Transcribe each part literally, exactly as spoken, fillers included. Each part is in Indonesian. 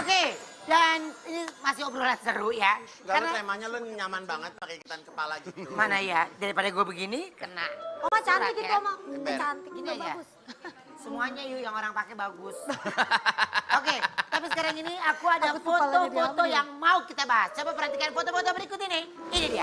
Oke, dan ini masih obrolan seru ya. Gak, karena temanya lu nyaman banget pakai ikan kepala gitu. Mana ya, daripada gue begini kena. Oma cantik itu, ya. Oma. Cantik Ini juga aja. bagus. Semuanya yuk yang orang pakai bagus. Oke, tapi sekarang ini aku ada Aku tuh kepalanya foto-foto diambil. yang mau kita bahas. Coba perhatikan foto-foto berikut ini. Ini dia.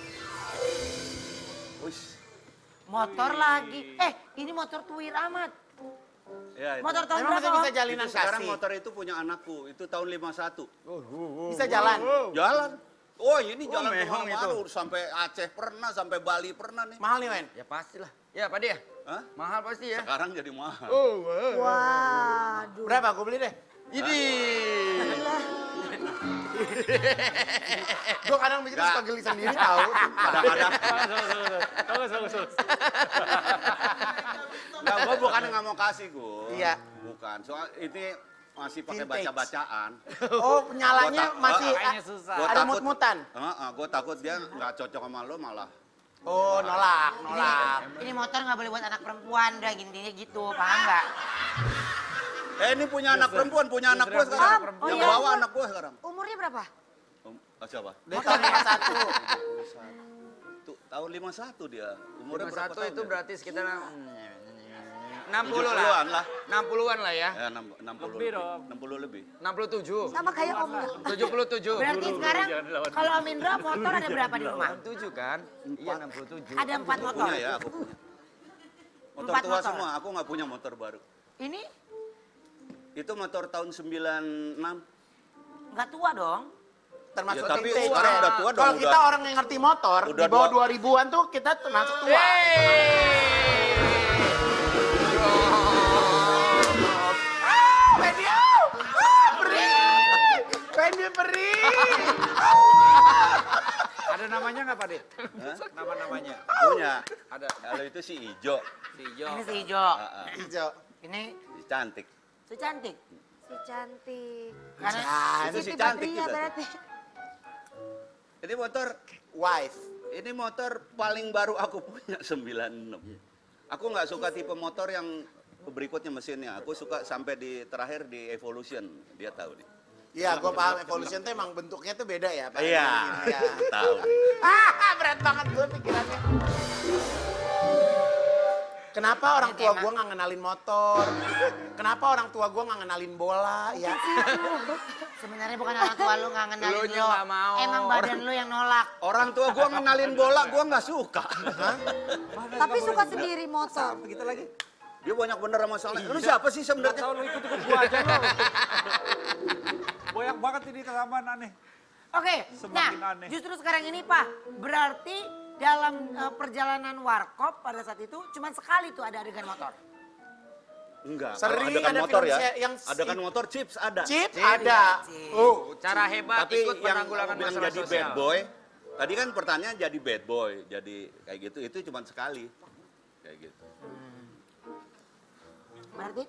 Uish. Motor lagi. Eh, ini motor tuwir amat. Ya, itu. Motor tahun Emang berapa, masih bisa Om? jalinan Itu sekarang kasih? motor itu punya anakku, itu tahun lima satu. Bisa jalan? Jalan. Oh ini Oh, jalan mehong kemana-mana, itu. sampai Aceh pernah, sampai Bali pernah nih. Mahal nih, Wen? Ya pastilah. Ya Pak dia. Hah? Mahal pasti ya. Sekarang jadi mahal. Waduh. Berapa? Gue beli deh. Ini. Gue kadang bikin Nggak. suka geli sendiri tahu. Kadang-kadang. Bagus, bagus, bagus. Nggak, gue bukan nggak mau kasih gue. Iya. Bukan, soal ini masih pakai Vintage. baca-bacaan. Oh, penyalanya Gua tak- masih Kayaknya susah. Gua ada takut- mut-mutan. gue takut dia nggak cocok sama lo malah. Oh, nolak, nolak. Ini motor nggak boleh buat anak perempuan, udah gini gitu, paham nggak? Eh ini punya anak perempuan, punya anak gue sekarang. anak perempuan. Yang Oh, iya? bawa anak gue sekarang. Umurnya berapa? Um, ah, siapa? Dia tahun lima satu. Tuh, tahun lima satu dia. Umurnya Lima berapa satu tahun itu dia? berarti sekitar enam puluh tujuh puluhan lah. lah. enam puluhan lah ya. Ya, enam- enam puluh Lebih lebih. dong. enam puluh lebih. enam puluh tujuh. Sama kayak omnya. tujuh puluh tujuh. Berarti sekarang kalau Om Indra motor ada berapa di rumah? enam puluh tujuh kan? Iya enam puluh tujuh. Ada empat motor. Punya ya, aku punya. Motor Empat tua motor. semua, aku nggak punya motor baru. Ini Itu motor tahun sembilan enam. nggak tua dong. Termasuk Ya, tapi vintage. sekarang udah tua dong. Kalau kita udah. orang yang ngerti motor, Udah di bawah dua- dua ribuan tuh kita termasuk tua. Ah, Pendio! Ah, perih! Pendio perih! Ada namanya nggak Pak De? Hah? Nama-namanya. Punya. Ada. Kalau itu si Ijo. Si Ijo. Ini si hijau. Ah, ah. Hijau. Ini Si cantik. si cantik. Si cantik. Karena Ah, Itu Siti si cantik Badriah juga. berarti. Ini motor, wife. ini motor paling baru aku punya sembilan enam. Aku nggak suka tipe motor yang berikutnya mesinnya. Aku suka sampai di terakhir di Evolution. Dia tahu nih. Iya, gue paham Evolution tuh emang bentuknya tuh beda ya, Pak. Iya, Iya. tahu. Ah, berat banget gue pikirannya. Kenapa orang tua gue nggak ngenalin motor? Kenapa orang tua gue nggak ngenalin bola? Ya, sebenarnya bukan orang tua lu nggak ngenalin Lu lu. nya nggak mau. Emang badan lu yang nolak. Orang tua gua ngenalin bola, gua nggak suka. Tapi suka sendiri motor. Kita lagi. Dia banyak bener sama salah. Lu siapa sih sebenarnya? Tahu lu ikut-ikut gua aja lu. Banyak banget ini kelamaan aneh. Oke, Semakin nah aneh. justru sekarang ini Pak, berarti dalam eh, perjalanan warkop pada saat itu cuma sekali tuh ada adegan motor. Enggak. Sering Kalau adegan ada motor film ya. saya- yang Adegan si- motor chips ada. chip ada. Chip. Oh, Cara hebat Tapi ikut yang penanggulangan bilang masalah jadi sosial. bad boy. Tadi kan pertanyaan jadi bad boy, jadi kayak gitu. Itu cuma sekali. Kayak gitu. Berarti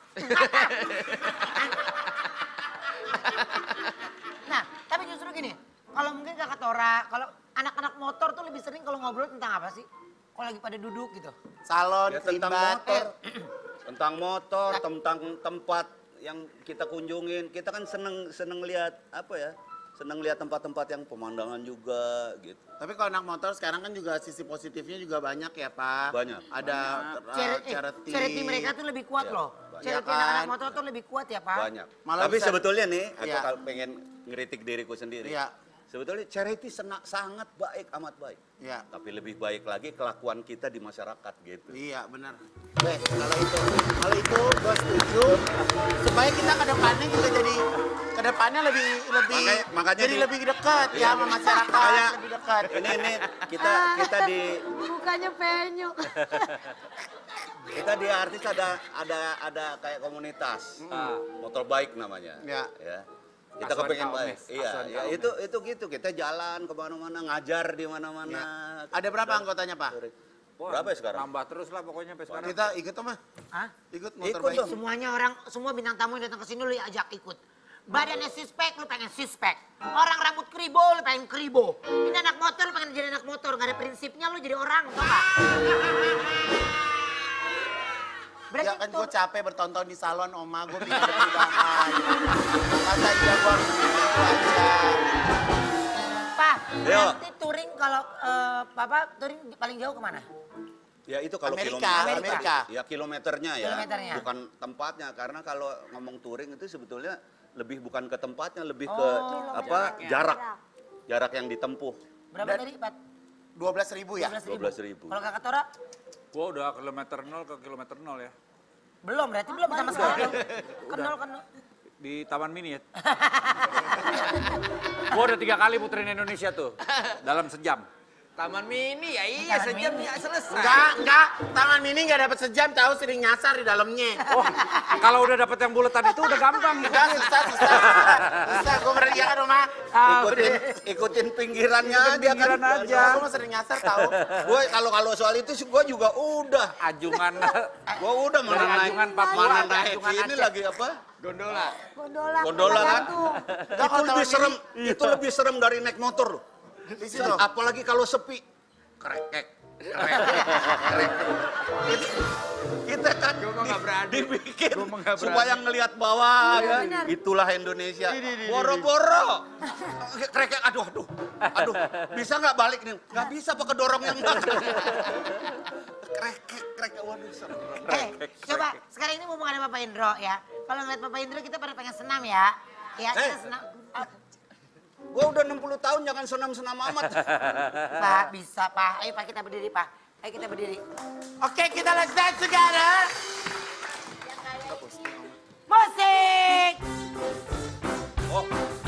nah, tapi justru gini, kalau mungkin kakak Tora, kalau anak-anak motor tuh lebih sering kalau ngobrol tentang apa sih? Kalau lagi pada duduk gitu. salon, Ya, tentang krimbat. motor. Tentang motor, tentang tempat yang kita kunjungin. Kita kan seneng seneng lihat apa ya? Seneng lihat tempat-tempat yang pemandangan juga gitu. Tapi kalau anak motor sekarang kan juga sisi positifnya juga banyak ya, Pak. Banyak. Ada uh, Charity, eh, charity. charity mereka tuh lebih kuat Ya, loh. banyak. Charity Ya anak-anak kan? motor tuh lebih kuat ya Pak. Banyak. Malah Tapi bisa- sebetulnya nih, aku Iya. kalau pengen ngeritik diriku sendiri. Iya. Sebetulnya charity sena- sangat baik, amat baik. Iya. Tapi lebih baik lagi kelakuan kita di masyarakat gitu. Iya, benar. Weh, kalau itu, kalau itu gue setuju. Supaya kita ke depannya juga jadi ke depannya lebih lebih Makanya- makanya jadi di- lebih dekat ya Iya. sama masyarakat, Makanya lebih dekat. Ini ini kita kita di Mukanya penyok. kita di artis ada ada ada kayak komunitas motor bike namanya. Ya. Ya. Kita Asuhan kepengen kaum baik. mes, Iya, asuhan ya, kaum itu itu gitu. Kita jalan kemana-mana, ngajar di mana-mana. Ya. Ada berapa anggotanya, Pak? Berapa ya sekarang? Nambah terus lah pokoknya sampai sekarang. Kita ikut mah. Hah? Ikut motor Ikut bike. dong. Semuanya orang, semua bintang tamu yang datang ke sini lu ajak ikut. Badannya sispek, lu pengen sispek. Orang rambut kribo, lu pengen kribo. Ini anak motor, lu pengen jadi anak motor. Gak ada prinsipnya, lu jadi orang, tau gak? Berarti Ya kan tuh- gue capek bertonton di salon, Oma. Gue bikin ada perubahan. Masa iya gue harus bikin itu aja. Pak, Yo. nanti touring kalau eh, Papa touring di- paling jauh kemana? Ya itu kalau Amerika, kilometer, Amerika. ya kilometernya ya, Kilometernya. bukan tempatnya. Karena kalau ngomong touring itu sebetulnya lebih bukan ke tempatnya, lebih ke Oh, apa jarak, jarak yang ditempuh. Berapa tadi, Pak? dua belas ribu ya? dua dua belas ribu. Kalau Kakak Tora? Gua udah kilometer nol ke kilometer nol ya. Belum, berarti belum sama sekali. Kenal, kenal. Di Taman Mini ya. Gua udah tiga kali puterin Indonesia tuh. Dalam sejam. Taman Mini ya iya Taman sejam Mini. ya selesai. Enggak, enggak. Taman Mini enggak dapat sejam, tahu sering nyasar di dalamnya. Oh, kalau udah dapet yang buletan itu udah gampang. Enggak, susah, susah. Susah, gue pernah iya kan, Oma? Ikutin, ikutin pinggirannya aja kan. Pinggiran aja. Gue mah sering nyasar, tahu. Gue kalau kalau soal itu sih gue juga udah, Ajungan. gue udah mana Dari naik, Anjungan Papua mana ke naik Anjungan ini Aceh. lagi apa? Gondola. Gondola. Gondola kan? gantung. Enggak, Itu kalau lebih Taman serem, Mini, itu lebih serem dari naik motor loh. di situ. Apalagi kalau sepi, krekek, krekek, krekek. Kita, kita kan Gua mah nggak di- berani. dibikin Gua mah nggak berani. supaya ngelihat bawah ya. benar. Itulah Indonesia. Boro-boro, krekek, aduh, aduh, aduh, bisa nggak balik nih? Nggak bisa, pakai dorong yang krekek, krekek, waduh serem. Eh, coba sekarang ini mumpung ada Bapak Indro ya. Kalau ngeliat Bapak Indro kita pada pengen senam ya. Ya, kita Eh. senam. Ah, Gue udah enam puluh tahun, jangan senam-senam amat. Pak, bisa Pak. Ayo Pak kita berdiri Pak. Ayo kita berdiri. Oke, kita let's dance together. Musik! Oh,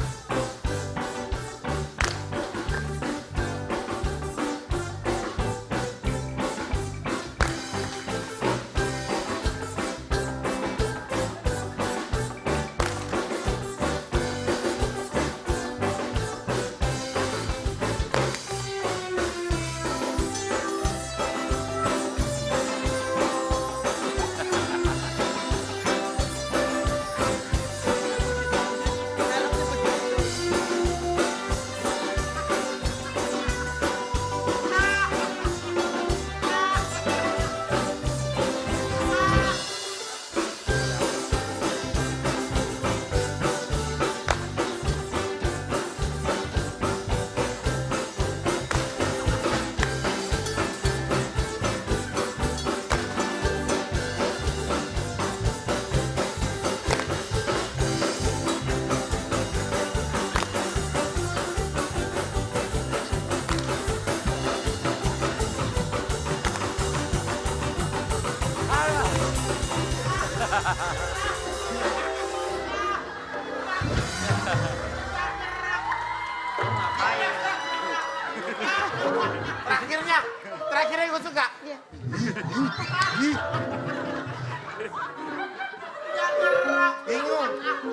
Terakhirnya, terakhirnya gue suka. Bingung.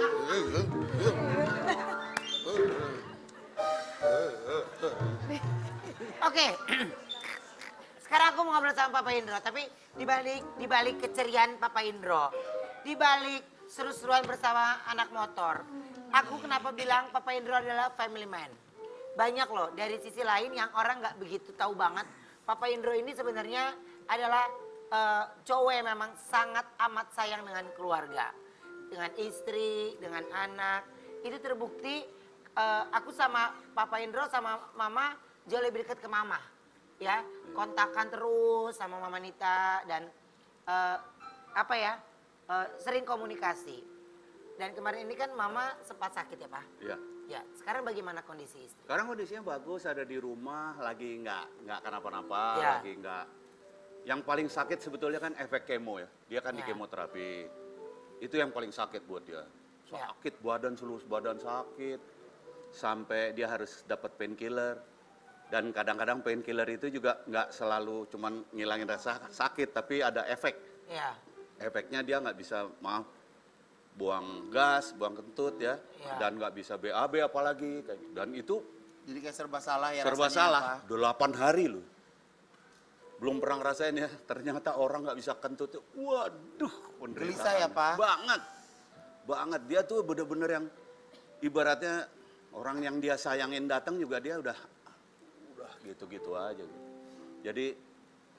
Oke. Sekarang aku mau ngobrol sama Papa Indro, tapi di balik di balik keceriaan Papa Indro, di balik seru-seruan bersama anak motor, aku kenapa bilang Papa Indro adalah family man? Banyak loh dari sisi lain yang orang nggak begitu tahu banget. Papa Indro ini sebenarnya adalah eh, cowok yang memang sangat amat sayang dengan keluarga, dengan istri, dengan anak. Itu terbukti eh, aku sama Papa Indro sama Mama jauh lebih dekat ke Mama, ya kontakan terus sama Mama Nita dan eh, apa ya eh, sering komunikasi. Dan kemarin ini kan Mama sempat sakit ya Pak. iya. Ya, sekarang bagaimana kondisi istri? Sekarang kondisinya bagus, ada di rumah, lagi nggak nggak kenapa-napa, Ya. lagi nggak. Yang paling sakit sebetulnya kan efek kemo ya. Dia kan di Ya. kemoterapi. Itu yang paling sakit buat dia. Ya. Sakit badan, seluruh badan sakit. Sampai dia harus dapat painkiller. Dan kadang-kadang painkiller itu juga nggak selalu cuman ngilangin rasa sakit, tapi ada efek. Ya, Efeknya dia nggak bisa, maaf, buang gas, buang kentut ya, Ya. dan nggak bisa B A B apalagi. Dan itu Jadi kayak serba salah ya serba rasanya, salah, Pak. delapan hari loh. Belum pernah ngerasain ya, ternyata orang nggak bisa kentut. Waduh, penderitaan. Gelisah ya, Pak? Banget, banget. Dia tuh bener-bener yang ibaratnya orang yang dia sayangin datang juga dia udah, udah gitu-gitu aja. Jadi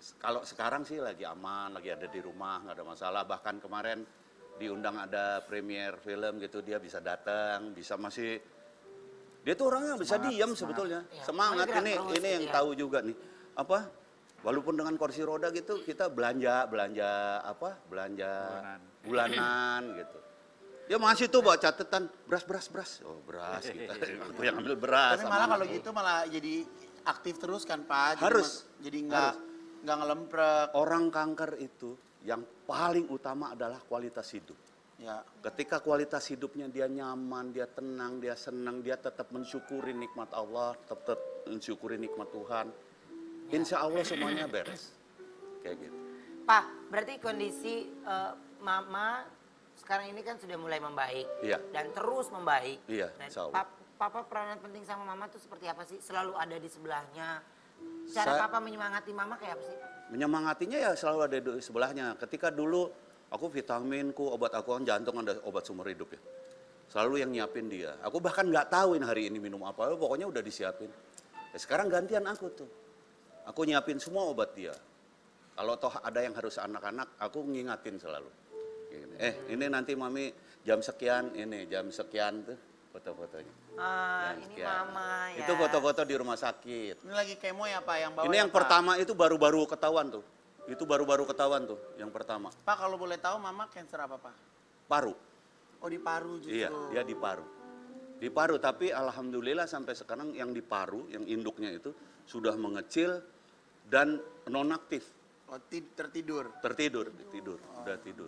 kalau sekarang sih lagi aman, lagi ada di rumah, nggak ada masalah. Bahkan kemarin diundang ada premier film gitu, dia bisa datang, bisa masih, dia tuh orangnya bisa diam sebetulnya. Ya, Semangat, gerak ini terus ini yang gitu ya. tahu juga nih. Apa, walaupun dengan kursi roda gitu, kita belanja, belanja apa, belanja Bulanan. bulanan gitu. Dia masih tuh bawa catatan, beras, beras, beras. Oh beras, kita. Aku yang ambil beras. Tapi sama malah kalau anakku. gitu malah jadi aktif terus kan Pak. Jadi Harus. mas- Jadi nggak nggak ngelemprek. Orang kanker itu yang paling utama adalah kualitas hidup. Ya. Ketika kualitas hidupnya dia nyaman, dia tenang, dia senang, dia tetap mensyukuri nikmat Allah, tetap, tetap mensyukuri nikmat Tuhan. Insya Allah semuanya beres. Kayak gitu. Pak, berarti kondisi eh, Mama sekarang ini kan sudah mulai membaik. Iya. Dan terus membaik. Iya, Dan insya Allah. pap- Papa peranan penting sama Mama tuh seperti apa sih? Selalu ada di sebelahnya. Cara Saya- Papa menyemangati Mama kayak apa sih? Menyemangatinya ya selalu ada di sebelahnya. Ketika dulu aku vitaminku, obat aku kan jantung ada obat seumur hidup ya. Selalu yang nyiapin dia. Aku bahkan nggak tahu ini hari ini minum apa, pokoknya udah disiapin. Ya, sekarang gantian aku tuh. Aku nyiapin semua obat dia. Kalau toh ada yang harus anak-anak, aku ngingatin selalu. Gini, Eh, ini nanti mami jam sekian, ini jam sekian tuh foto-fotonya. Ah, Jam ini sekian. Mama ya. Itu foto-foto di rumah sakit. Ini lagi kemo ya Pak yang bawa. Ini ya, yang Pak? pertama itu baru-baru ketahuan tuh. Itu baru-baru ketahuan tuh, yang pertama. Pak kalau boleh tahu Mama cancer apa Pak? Paru. Oh di paru justru. Iya, dia di paru. Di paru, tapi alhamdulillah sampai sekarang yang di paru, yang induknya itu sudah mengecil dan nonaktif. Oh ti- tertidur. Tertidur, tidur, udah tidur.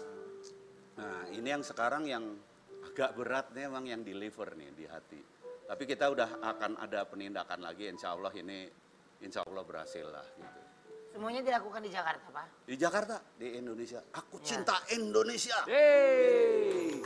Nah, ini yang sekarang yang agak berat nih emang yang di liver nih, di hati. Tapi kita udah akan ada penindakan lagi, insya Allah ini, insya Allah berhasil lah gitu. Semuanya dilakukan di Jakarta, Pak. Di Jakarta, di Indonesia. Aku Ya. cinta Indonesia. Yeay.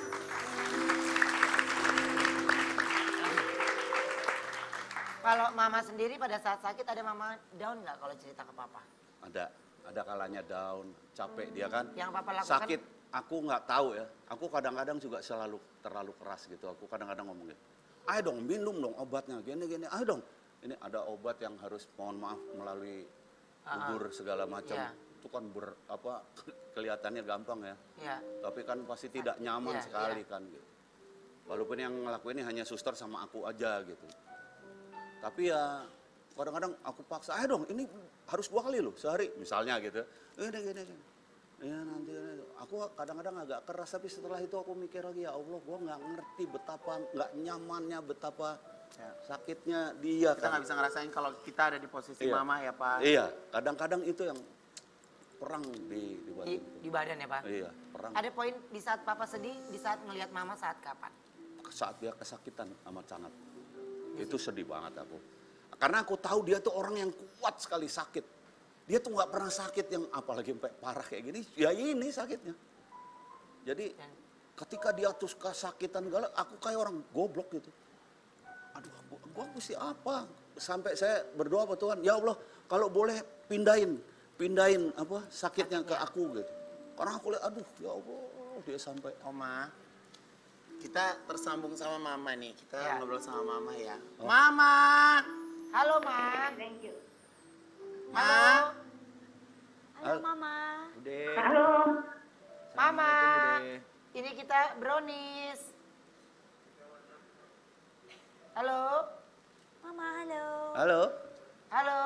Kalau Mama sendiri pada saat sakit ada Mama down nggak kalau cerita ke Papa? Ada, ada kalanya down, capek dia kan. Yang Papa lakukan? Sakit, aku nggak tahu ya. Aku kadang-kadang juga selalu terlalu keras gitu. Aku kadang-kadang ngomong gitu, ayo dong minum dong obatnya, gini-gini, ayo dong. Ini ada obat yang harus, mohon maaf, melalui gugur segala macam. Iya. Itu kan ber, apa, kelihatannya gampang ya. Ya. Tapi kan pasti tidak nyaman Iya, sekali iya. kan gitu. Walaupun yang ngelakuin ini hanya suster sama aku aja gitu. Tapi ya kadang-kadang aku paksa, ayo dong ini harus dua kali loh sehari misalnya gitu. Ini gini gini. Ya nanti, nanti. Aku kadang-kadang agak keras tapi setelah itu aku mikir lagi, ya Allah gua nggak ngerti betapa nggak nyamannya, betapa Ya. sakitnya dia. Kita kan. nggak bisa ngerasain kalau kita ada di posisi Iya. Mama ya Pak. Iya, kadang-kadang itu yang perang di, di Di, batin. di badan ya, Pak? Iya, perang. Ada poin di saat Papa sedih, di saat ngelihat Mama saat kapan? Saat dia kesakitan amat sangat. Itu sedih banget aku. Karena aku tahu dia tuh orang yang kuat sekali sakit. Dia tuh nggak pernah sakit yang apalagi sampai parah kayak gini. Ya ini sakitnya. Jadi ketika dia tuh kesakitan galak, aku kayak orang goblok gitu. Aduh, gua, gua mesti apa? Sampai saya berdoa ke Tuhan, ya Allah, kalau boleh pindahin, pindahin apa sakitnya ke aku gitu. Karena aku lihat, aduh, ya Allah, dia sampai. Oma, kita tersambung sama Mama nih. Kita Ya. ngobrol sama Mama ya. Oh. Mama, Halo, Ma. Thank you. Halo. Halo Mama. Bude. Mama. Bude. Ini kita brownies. Halo. Mama, halo. Halo, Halo.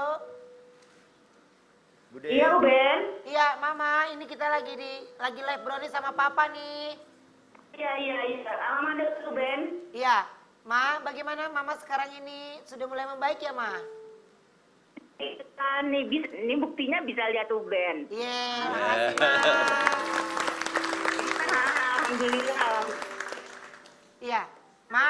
Bude. Iya, Ben. Iya, Mama, ini kita lagi di lagi live brownies sama Papa nih. Iya, iya, iya. Alamat itu, Ben. Iya. Ma, bagaimana Mama sekarang ini sudah mulai membaik ya, Ma? Kan, nih, bis- ini buktinya bisa lihat tuh, Ben. Iya, makasih, Ma. Alhamdulillah. Iya. Ma.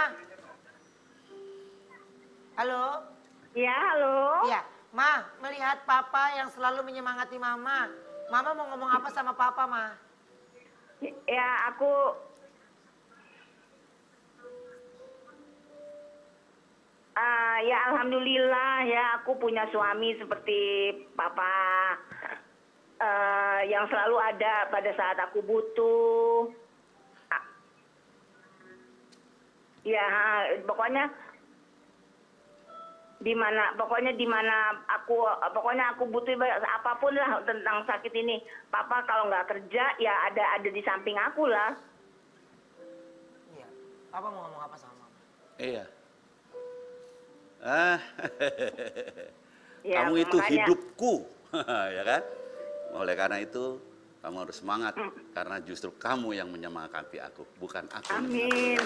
Halo. Ya, halo. Iya. Ma, melihat Papa yang selalu menyemangati Mama. Mama mau ngomong apa sama Papa, Ma? Ya, aku... Ah, ya, Alhamdulillah ya, aku punya suami seperti Papa. Eh, yang selalu ada pada saat aku butuh. Ah. Ya, pokoknya di mana pokoknya di mana aku pokoknya aku butuh apapun lah tentang sakit ini. Papa kalau nggak kerja ya ada ada di samping aku lah. Iya. Papa mau ngomong apa sama Mama? Iya. Ah, Ya, kamu itu makanya- hidupku, ya kan? Oleh karena itu kamu harus semangat Hmm. karena justru kamu yang menyemangati aku, bukan aku. Amin.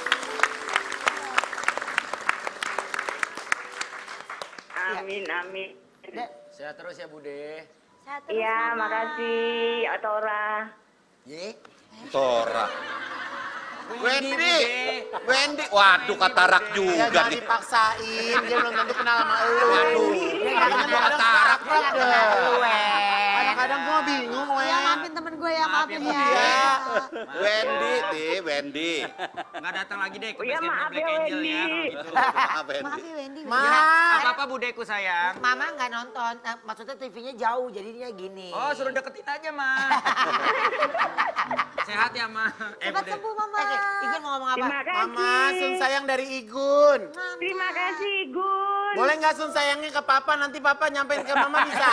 Amin, amin. Dek, Sehat terus ya Bude. Sehat terus, Iya, Mama. makasih, Otora. Ye. Tora. Wendy, Wendy, waduh katarak ya juga jangan nih. dipaksain, dia belum tentu kenal sama lu. Waduh, Kadang-kadang katarak akrab kenal deh. lu, Wen. Kadang-kadang gua bingung, Ya Wen. maafin temen gue ya, maafin ya. Iya. Wendy, di Wendy. Nggak datang lagi deh ke Oh, ya, basecamp maaf Black ya, Angel Wendy. ya. kalau gitu. Maaf, Wendy. Maaf ya Wendy. Ma, Apa-apa budeku sayang. Mama nggak nonton, eh, maksudnya T V-nya jauh, jadinya gini. Oh, suruh deketin aja, Ma. Sehat ya, Ma. Eh, Cepat Bude. sembuh Mama. Oke, Igun mau ngomong apa? Terima kasih. Mama, sun sayang dari Igun. Terima kasih, Gun. Boleh nggak sun sayangnya ke Papa, nanti Papa nyampein ke Mama bisa?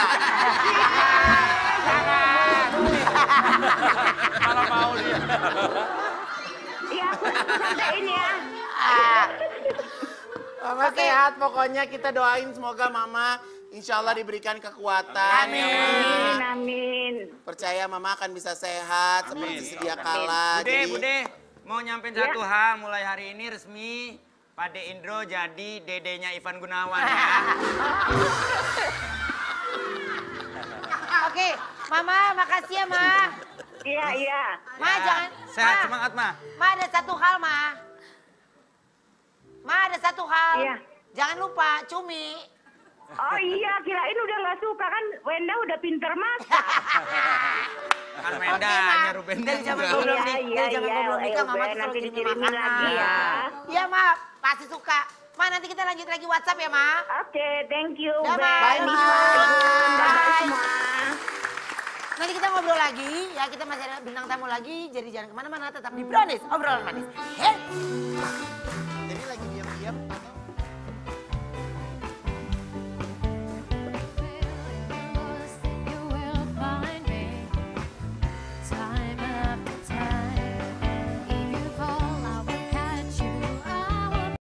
Malah mau dia. Iya, aku aku sampein ya. Ah, Mama sehat, pokoknya kita doain semoga Mama insya Allah diberikan kekuatan. ya, Ma. Amin, amin. Percaya Mama akan bisa sehat seperti sedia kala. Bude, Jadi- Bude. Mau nyampein Ya. satu hal, mulai hari ini resmi Pade Indro jadi dedenya Ivan Gunawan ya. Oke, Mama makasih ya, Ma. Iya, iya. Ma, jangan. Sehat, Ma, semangat, Ma. Ma, ada satu hal, Ma. Ma, ada satu hal. Iya. Jangan lupa, cumi. Oh iya, kirain udah nggak suka kan? Wenda udah pinter masak. Kan Oke, Wenda, Ma. nyaru Benda Dari zaman juga. gue belum Iya, nik- iya, dari zaman iya. gue belum nikah, Ayo, Mama Ben, tuh selalu nanti kirim dikirimin makanan. lagi ya. Iya, Ma. Pasti suka. Ma, nanti kita lanjut lagi WhatsApp ya, Ma. Oke, thank you, Dah, Ben. Ma. Bye, Ma. Bye, Bye. semua. Nanti kita ngobrol lagi, ya kita masih ada bintang tamu lagi, jadi jangan kemana-mana, tetap di Brownies, obrolan manis. Hey!